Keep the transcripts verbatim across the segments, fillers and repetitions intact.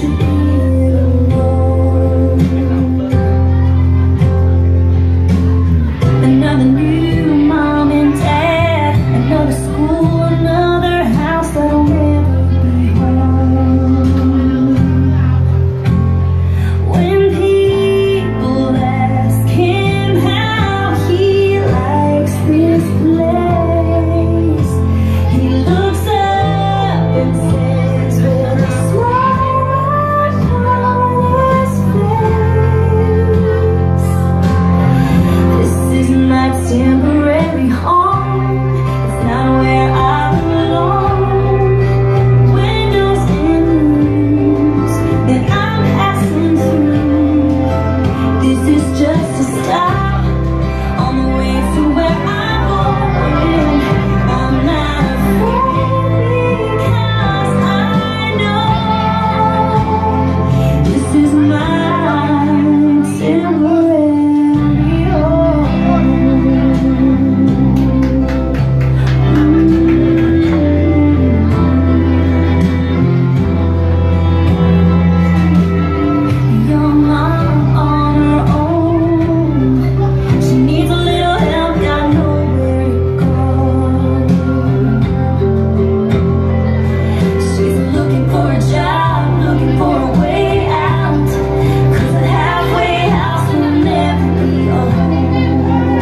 should be alone. Another new mom and dad, another school, another house that'll never be home. When people ask him how he likes this place, he looks up and says with a smile on his face, "This is my temporary home. It's not where I belong. Windows and rooms that I'm passing through. This is just a stop on the way to where I'm going. I'm not afraid because I know this is my temporary home." Young mom on her own, she needs a little help, got nowhere to go. She's looking for a job, looking for a way out, 'cause a halfway house will never be a home.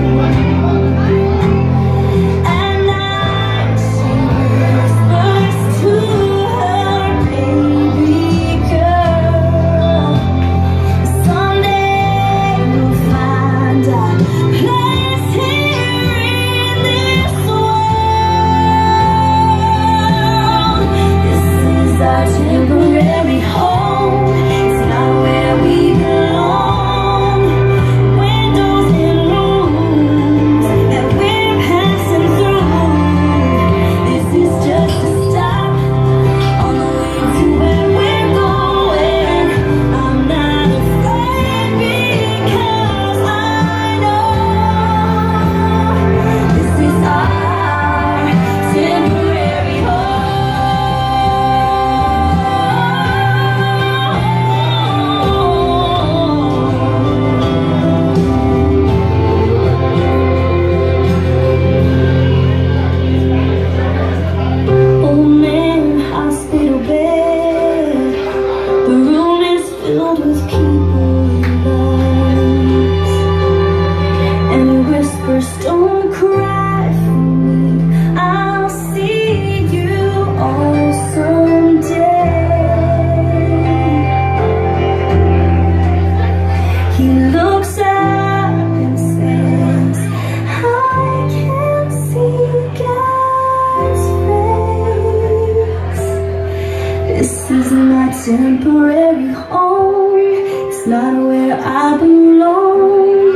At night she whispers to her baby girl, "Someday you'll find a place here in this world. This is our temporary home. It's not where we belong. Windows and rooms that we're passing through. This is just a stop on the way to where we're going. I'm not afraid because I know this is our temporary home." Old man, hospital bed, the room is filled with people he loves, and he whispers, "Don't cry for me, I'll see you all someday." He looks up and says, "I can't see God's face. This is my temporary home. It's not where I belong.